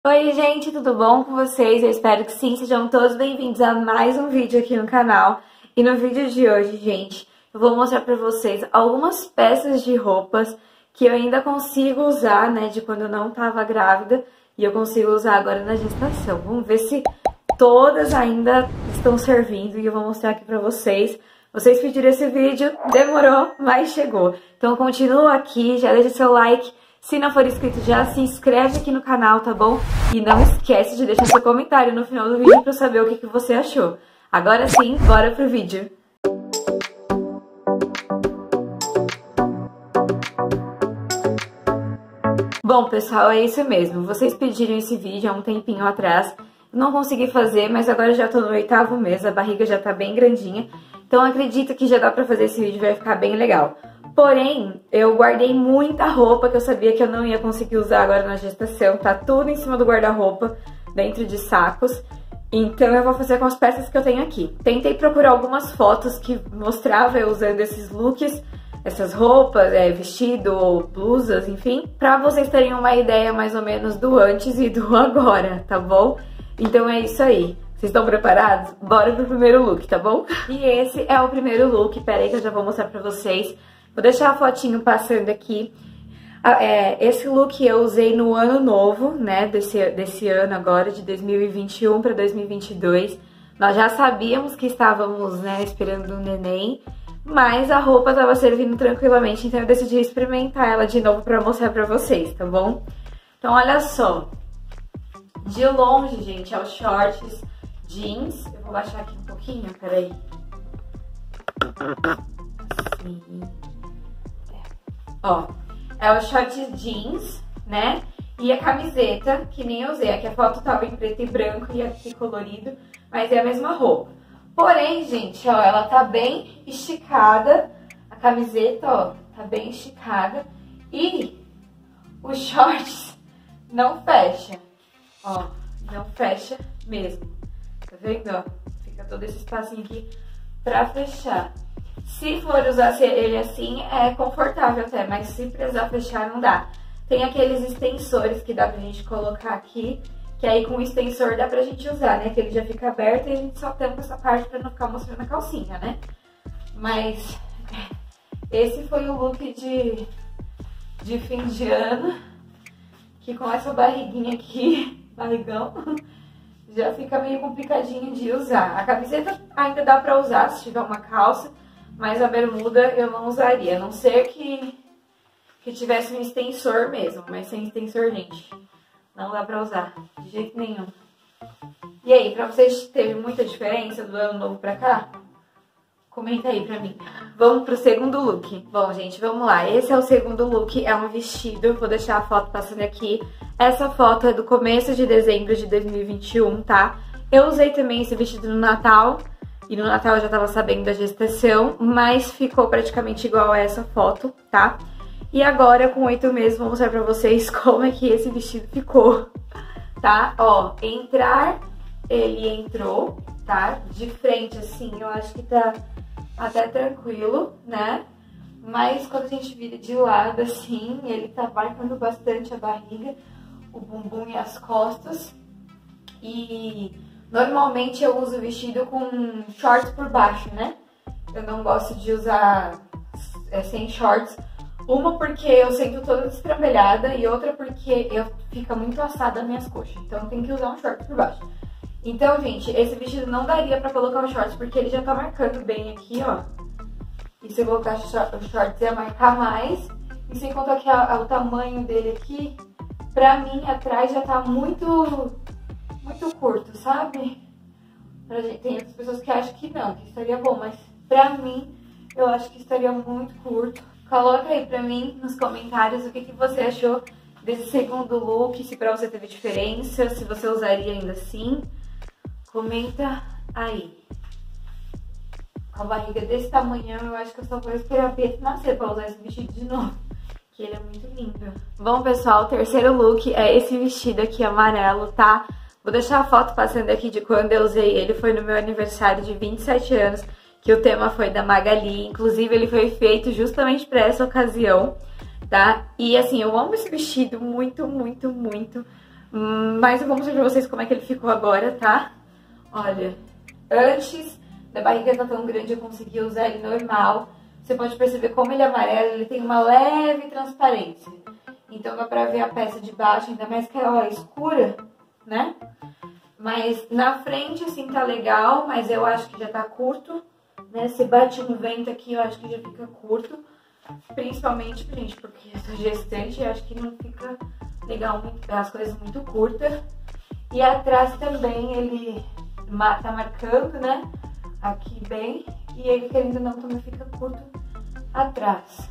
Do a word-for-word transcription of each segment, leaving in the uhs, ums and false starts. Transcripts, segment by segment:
Oi gente, tudo bom com vocês? Eu espero que sim, sejam todos bem-vindos a mais um vídeo aqui no canal. E no vídeo de hoje, gente, eu vou mostrar pra vocês algumas peças de roupas que eu ainda consigo usar, né, de quando eu não tava grávida e eu consigo usar agora na gestação. Vamos ver se todas ainda estão servindo e eu vou mostrar aqui pra vocês. Vocês pediram esse vídeo, demorou, mas chegou. Então continua aqui, já deixa seu like. Se não for inscrito, já se inscreve aqui no canal, tá bom? E não esquece de deixar seu comentário no final do vídeo pra eu saber o que, que você achou. Agora sim, bora pro vídeo. Bom, pessoal, é isso mesmo. Vocês pediram esse vídeo há um tempinho atrás. Não consegui fazer, mas agora já tô no oitavo mês, a barriga já tá bem grandinha. Então acredito que já dá pra fazer esse vídeo, vai ficar bem legal. Porém, eu guardei muita roupa que eu sabia que eu não ia conseguir usar agora na gestação. Tá tudo em cima do guarda-roupa, dentro de sacos. Então eu vou fazer com as peças que eu tenho aqui. Tentei procurar algumas fotos que mostrava eu usando esses looks, essas roupas, é, vestido ou blusas, enfim. Pra vocês terem uma ideia mais ou menos do antes e do agora, tá bom? Então é isso aí. Vocês estão preparados? Bora pro primeiro look, tá bom? E esse é o primeiro look. Pera aí que eu já vou mostrar pra vocês. Vou deixar a fotinho passando aqui. É, esse look eu usei no ano novo, né, desse, desse ano agora, de dois mil e vinte e um para dois mil e vinte e dois. Nós já sabíamos que estávamos, né, esperando um neném, mas a roupa estava servindo tranquilamente, então eu decidi experimentar ela de novo para mostrar para vocês, tá bom? Então olha só, de longe, gente, é os shorts jeans. Eu vou baixar aqui um pouquinho, peraí. Assim... Ó, é o short jeans, né? E a camiseta, que nem eu usei. Aqui a foto tava em preto e branco e aqui colorido, mas é a mesma roupa. Porém, gente, ó, ela tá bem esticada. A camiseta, ó, tá bem esticada. E os shorts não fecha. Ó, não fecha mesmo. Tá vendo, ó? Fica todo esse espacinho aqui pra fechar. Se for usar ele assim, é confortável até, mas se precisar fechar, não dá. Tem aqueles extensores que dá pra gente colocar aqui, que aí com o extensor dá pra gente usar, né? Que ele já fica aberto e a gente só tampa essa parte pra não ficar mostrando a calcinha, né? Mas esse foi o look de, de fim de ano, que com essa barriguinha aqui, barrigão, já fica meio complicadinho de usar. A camiseta ainda dá pra usar se tiver uma calça, mas a bermuda eu não usaria, a não ser que, que tivesse um extensor mesmo. Mas sem extensor, gente, não dá pra usar, de jeito nenhum. E aí, pra vocês, teve muita diferença do ano novo pra cá? Comenta aí pra mim. Vamos pro segundo look. Bom, gente, vamos lá. Esse é o segundo look, é um vestido. Vou deixar a foto passando aqui. Essa foto é do começo de dezembro de dois mil e vinte e um, tá? Eu usei também esse vestido no Natal. E no Natal eu já tava sabendo da gestação, mas ficou praticamente igual a essa foto, tá? E agora, com oito meses, vou mostrar pra vocês como é que esse vestido ficou, tá? Ó, entrar, ele entrou, tá? De frente, assim, eu acho que tá até tranquilo, né? Mas quando a gente vira de lado, assim, ele tá marcando bastante a barriga, o bumbum e as costas. E... normalmente eu uso vestido com shorts por baixo, né? Eu não gosto de usar é, sem shorts. Uma porque eu sinto toda destrambelhada e outra porque eu fica muito assada as minhas coxas. Então tem que usar um short por baixo. Então, gente, esse vestido não daria pra colocar os shorts porque ele já tá marcando bem aqui, ó. E se eu colocar os shorts ia marcar mais. E sem contar que a, a, o tamanho dele aqui, pra mim, atrás já tá muito... muito curto, sabe? Pra gente, tem outras pessoas que acham que não, que estaria bom, mas pra mim, eu acho que estaria muito curto. Coloca aí pra mim nos comentários o que, que você achou desse segundo look, se pra você teve diferença, se você usaria ainda assim. Comenta aí. Com a barriga desse tamanho, eu acho que eu só vou esperar a Bia nascer pra usar esse vestido de novo, que ele é muito lindo. Bom, pessoal, o terceiro look é esse vestido aqui amarelo, tá? Vou deixar a foto passando aqui de quando eu usei ele, foi no meu aniversário de vinte e sete anos, que o tema foi da Magali, inclusive ele foi feito justamente para essa ocasião, tá? E assim, eu amo esse vestido muito, muito, muito, Mas eu vou mostrar pra vocês como é que ele ficou agora, tá? Olha, antes da barriga tá tão grande eu consegui usar ele normal. Você pode perceber como ele é amarelo, ele tem uma leve transparência. Então dá pra ver a peça de baixo, ainda mais que ela é escura, né? Mas na frente assim tá legal, mas eu acho que já tá curto, né? Se bate um vento aqui, eu acho que já fica curto. Principalmente, gente, porque eu sou gestante, eu acho que não fica legal muito, as coisas muito curtas. E atrás também ele tá marcando, né? Aqui bem. E ele, querendo ou não, também fica curto atrás.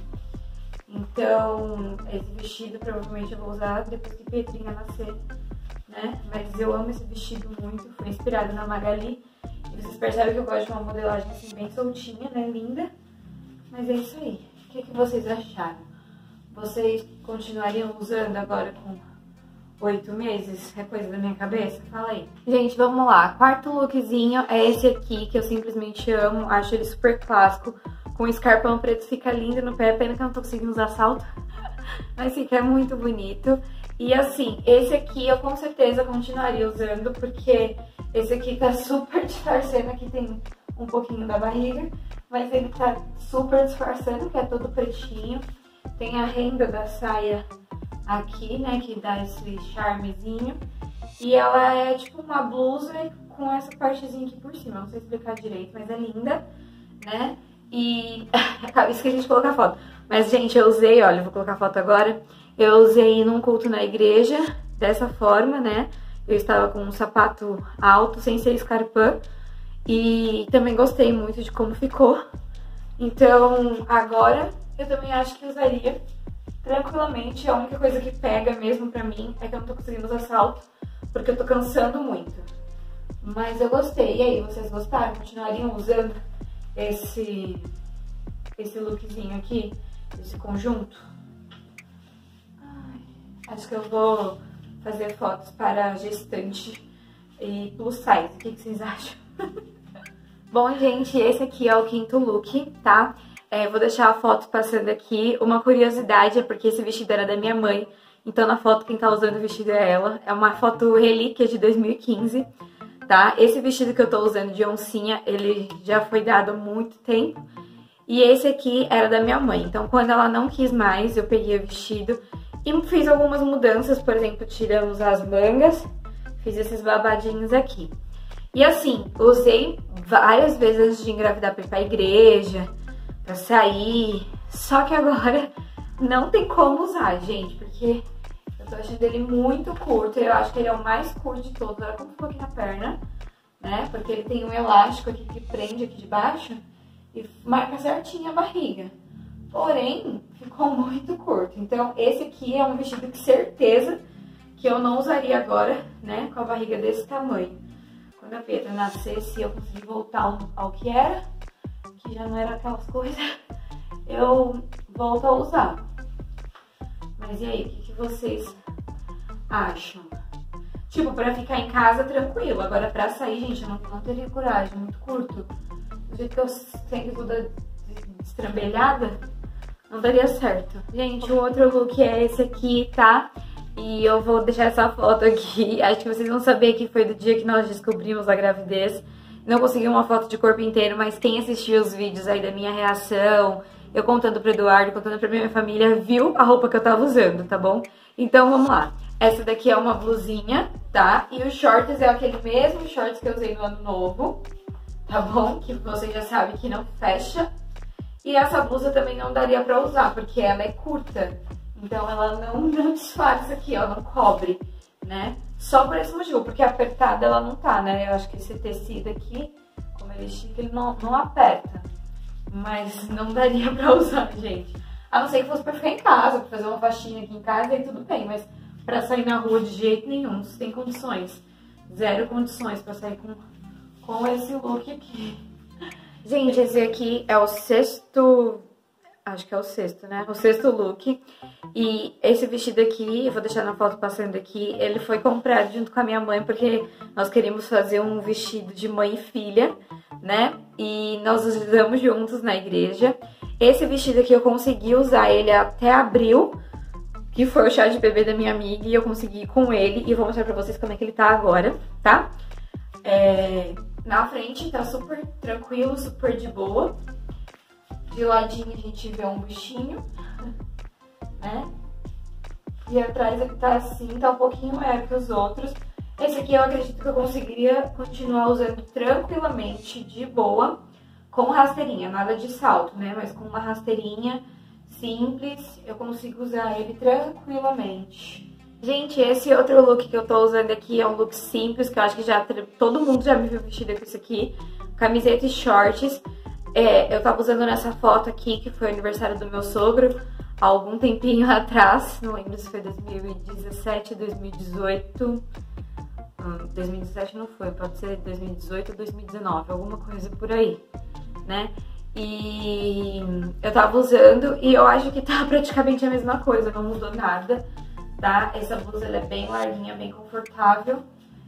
Então, esse vestido provavelmente eu vou usar depois que Pedrinha nascer, né? Mas eu amo esse vestido muito, foi inspirado na Magali. E vocês percebem que eu gosto de uma modelagem assim bem soltinha, né? Linda. Mas é isso aí. O que, que vocês acharam? Vocês continuariam usando agora com oito meses? É coisa da minha cabeça? Fala aí. Gente, vamos lá. Quarto lookzinho é esse aqui, que eu simplesmente amo. Acho ele super clássico. Com escarpão preto fica lindo no pé. Pena que eu não tô conseguindo usar salto. Mas fica muito bonito. E assim, esse aqui eu com certeza continuaria usando, porque esse aqui tá super disfarçando. Aqui tem um pouquinho da barriga, mas ele tá super disfarçando, que é todo pretinho. Tem a renda da saia aqui, né, que dá esse charmezinho. E ela é tipo uma blusa com essa partezinha aqui por cima. Não sei explicar direito, mas é linda, né? E esqueci de colocar foto. Mas, gente, eu usei, olha, eu vou colocar foto agora. Eu usei num culto na igreja, dessa forma, né? Eu estava com um sapato alto, sem ser escarpã. E também gostei muito de como ficou. Então, agora eu também acho que usaria tranquilamente. A única coisa que pega mesmo pra mim é que eu não tô conseguindo usar salto, porque eu tô cansando muito. Mas eu gostei. E aí, vocês gostaram? Continuariam usando esse, esse lookzinho aqui? Esse conjunto? Ai, acho que eu vou fazer fotos para gestante e plus size. O que, que vocês acham? Bom, gente, esse aqui é o quinto look, tá? É, vou deixar a foto passando aqui. Uma curiosidade é porque esse vestido era da minha mãe, então na foto quem tá usando o vestido é ela. É uma foto relíquia de dois mil e quinze, tá? Esse vestido que eu tô usando de oncinha, ele já foi dado há muito tempo. E esse aqui era da minha mãe, então quando ela não quis mais, eu peguei o vestido e fiz algumas mudanças. Por exemplo, tiramos as mangas, fiz esses babadinhos aqui. E assim, usei várias vezes antes de engravidar pra ir pra igreja, pra sair. Só que agora não tem como usar, gente, porque eu tô achando ele muito curto. Eu acho que ele é o mais curto de todos. Olha como ficou aqui na perna, né? Porque ele tem um elástico aqui que prende aqui de baixo e marca certinho a barriga. Porém, ficou muito curto. Então, esse aqui é um vestido que certeza que eu não usaria agora, né? Com a barriga desse tamanho. Quando a Pedra nascesse, eu consegui voltar ao, ao que era, que já não era aquelas coisas, eu volto a usar. Mas e aí, o que, que vocês acham? Tipo, pra ficar em casa, tranquilo. Agora, pra sair, gente, eu não, não teria coragem, muito curto. Do jeito que eu sempre toda destrambelhada, não daria certo. Gente, o outro look é esse aqui, tá? E eu vou deixar essa foto aqui. Acho que vocês vão saber que foi do dia que nós descobrimos a gravidez. Não consegui uma foto de corpo inteiro, mas quem assistiu os vídeos aí da minha reação, eu contando pro Eduardo, contando pra minha família, viu a roupa que eu tava usando, tá bom? Então vamos lá. Essa daqui é uma blusinha, tá? E os shorts é aquele mesmo shorts que eu usei no ano novo, tá bom? Que você já sabe que não fecha. E essa blusa também não daria pra usar, porque ela é curta. Então ela não, não disfarça aqui, ó, não cobre, né? Só por esse motivo, porque apertada ela não tá, né? Eu acho que esse tecido aqui, como ele é chique, ele não, não aperta. Mas não daria pra usar, gente. A não ser que fosse pra ficar em casa, pra fazer uma faxina aqui em casa, aí tudo bem. Mas pra sair na rua de jeito nenhum, não tem condições. Zero condições pra sair com, com esse look aqui. Gente, esse aqui é o sexto... Acho que é o sexto, né? O sexto look. E esse vestido aqui, eu vou deixar na foto passando aqui, ele foi comprado junto com a minha mãe, porque nós queríamos fazer um vestido de mãe e filha, né? E nós usamos juntos na igreja. Esse vestido aqui eu consegui usar ele até abril, que foi o chá de bebê da minha amiga, e eu consegui ir com ele, e eu vou mostrar pra vocês como é que ele tá agora, tá? É, na frente tá super tranquilo, super de boa. De ladinho a gente vê um buchinho, né? E atrás ele tá assim, tá um pouquinho maior que os outros. Esse aqui eu acredito que eu conseguiria continuar usando tranquilamente, de boa, com rasteirinha, nada de salto, né? Mas com uma rasteirinha simples, eu consigo usar ele tranquilamente. Gente, esse outro look que eu tô usando aqui é um look simples, que eu acho que já todo mundo já me viu vestida com isso aqui. Camiseta e shorts. É, eu tava usando nessa foto aqui, que foi o aniversário do meu sogro, há algum tempinho atrás. Não lembro se foi dois mil e dezessete, dois mil e dezoito... Hum, dois mil e dezessete não foi, pode ser dois mil e dezoito ou dois mil e dezenove, alguma coisa por aí, né? E eu tava usando e eu acho que tá praticamente a mesma coisa, não mudou nada, tá? Essa blusa ela é bem larguinha, bem confortável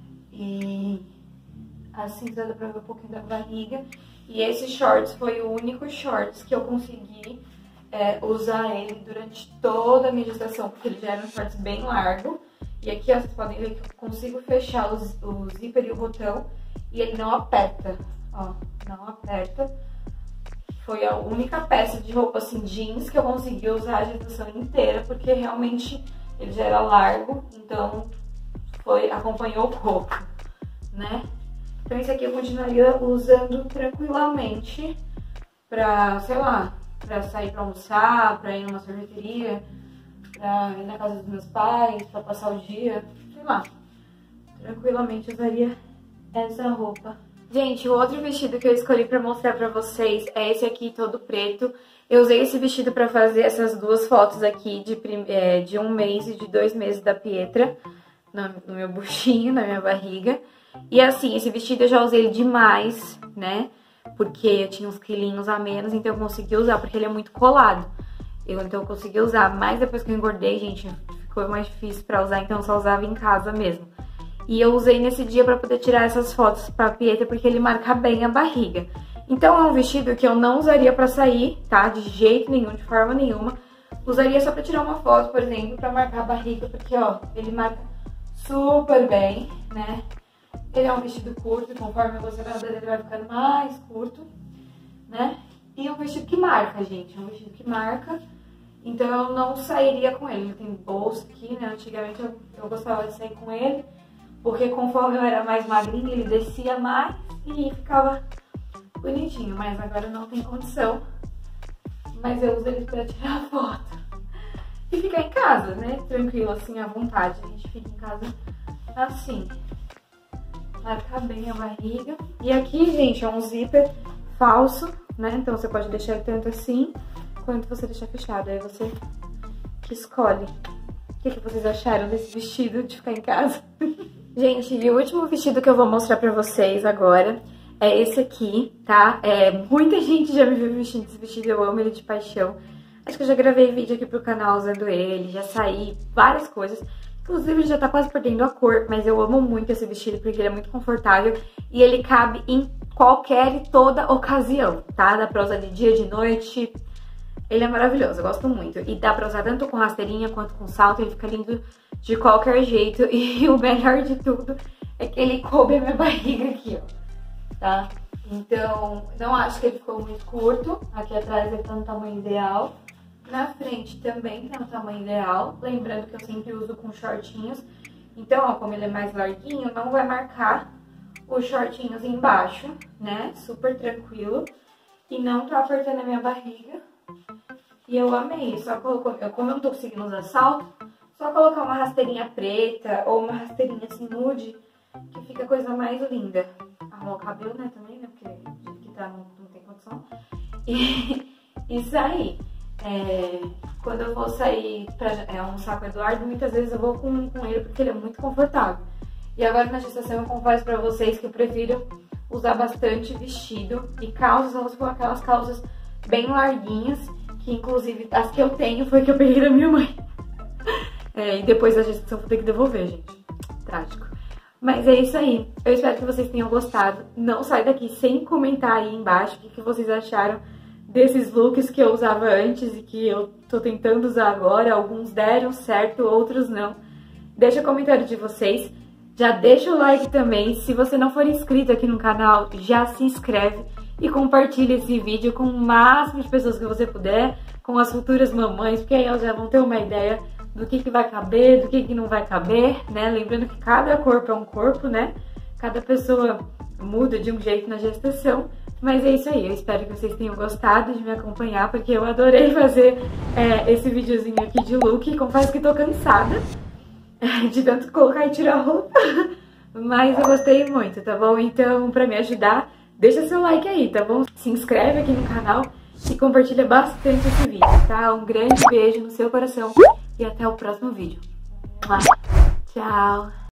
e assim dá pra ver um pouquinho da barriga. E esse shorts foi o único shorts que eu consegui é, usar ele durante toda a minha gestação, porque ele já era um shorts bem largo. E aqui, ó, vocês podem ver que eu consigo fechar os, o zíper e o botão e ele não aperta, ó, não aperta. Foi a única peça de roupa, assim, jeans que eu consegui usar a gestação inteira, porque realmente ele já era largo, então foi, acompanhou o corpo, né? Então esse aqui eu continuaria usando tranquilamente pra, sei lá, pra sair pra almoçar, pra ir numa sorveteria, pra ir na casa dos meus pais, pra passar o dia, sei lá. Tranquilamente usaria essa roupa. Gente, o outro vestido que eu escolhi pra mostrar pra vocês é esse aqui, todo preto. Eu usei esse vestido pra fazer essas duas fotos aqui de, é, de um mês e de dois meses da Pietra, no, no meu buchinho, na minha barriga. E assim, esse vestido eu já usei ele demais, né? Porque eu tinha uns quilinhos a menos, então eu consegui usar, porque ele é muito colado. Eu, então eu consegui usar, mas depois que eu engordei, gente, ficou mais difícil pra usar, então eu só usava em casa mesmo. E eu usei nesse dia pra poder tirar essas fotos pra Pietra, porque ele marca bem a barriga. Então é um vestido que eu não usaria pra sair, tá? De jeito nenhum, de forma nenhuma. Usaria só pra tirar uma foto, por exemplo, pra marcar a barriga, porque, ó, ele marca super bem, né? Ele é um vestido curto, conforme você vai andando, ele vai ficando mais curto, né? E é um vestido que marca, gente, é um vestido que marca. Então eu não sairia com ele. Ele tem bolsa aqui, né? Antigamente eu, eu gostava de sair com ele, porque conforme eu era mais magrinha, ele descia mais e ficava bonitinho. Mas agora não tem condição. Mas eu uso ele pra tirar foto. E ficar em casa, né? Tranquilo, assim, à vontade. A gente fica em casa assim. Marca bem a barriga. E aqui, gente, é um zíper falso, né? Então você pode deixar ele tanto assim quanto você deixar fechado. Aí você que escolhe. O que, que vocês acharam desse vestido de ficar em casa? Gente, e o último vestido que eu vou mostrar pra vocês agora é esse aqui, tá? É, muita gente já me viu vestindo esse vestido, eu amo ele de paixão. Acho que eu já gravei vídeo aqui pro canal usando ele, já saí, várias coisas. Inclusive ele já tá quase perdendo a cor, mas eu amo muito esse vestido porque ele é muito confortável e ele cabe em qualquer e toda ocasião, tá? Dá pra usar de dia, de noite. Ele é maravilhoso, eu gosto muito. E dá pra usar tanto com rasteirinha quanto com salto, ele fica lindo de qualquer jeito. E o melhor de tudo é que ele coube a minha barriga aqui, ó, tá? Então, não acho que ele ficou muito curto. Aqui atrás ele tá no tamanho ideal. Na frente também tá no tamanho ideal. Lembrando que eu sempre uso com shortinhos. Então, ó, como ele é mais larguinho, não vai marcar os shortinhos embaixo, né? Super tranquilo. E não tá apertando a minha barriga. E eu amei, só colocou, eu, como eu não tô conseguindo usar salto, só colocar uma rasteirinha preta ou uma rasteirinha assim nude, que fica a coisa mais linda. Arrumar o cabelo, né, também, né, porque do jeito que tá não, não tem condição. E isso aí, é, quando eu vou sair pra é, almoçar com o Eduardo, muitas vezes eu vou com, com ele porque ele é muito confortável. E agora na gestação eu confesso pra vocês que eu prefiro usar bastante vestido e calças, elas com aquelas calças bem larguinhas, que inclusive as que eu tenho foi que eu peguei da minha mãe. É, e depois da gestação vou ter que devolver, gente. Trágico. Mas é isso aí. Eu espero que vocês tenham gostado. Não sai daqui sem comentar aí embaixo o que, que vocês acharam desses looks que eu usava antes e que eu tô tentando usar agora. Alguns deram certo, outros não. Deixa o comentário de vocês. Já deixa o like também. Se você não for inscrito aqui no canal, já se inscreve e compartilha esse vídeo com o máximo de pessoas que você puder, com as futuras mamães, porque aí elas já vão ter uma ideia do que, que vai caber, do que, que não vai caber, né? Lembrando que cada corpo é um corpo, né? Cada pessoa muda de um jeito na gestação. Mas é isso aí, eu espero que vocês tenham gostado de me acompanhar, porque eu adorei fazer é, esse videozinho aqui de look. Confesso que tô cansada de tanto colocar e tirar a roupa, mas eu gostei muito, tá bom? Então, pra me ajudar, deixa seu like aí, tá bom? Se inscreve aqui no canal e compartilha bastante esse vídeo, tá? Um grande beijo no seu coração e até o próximo vídeo. Tchau!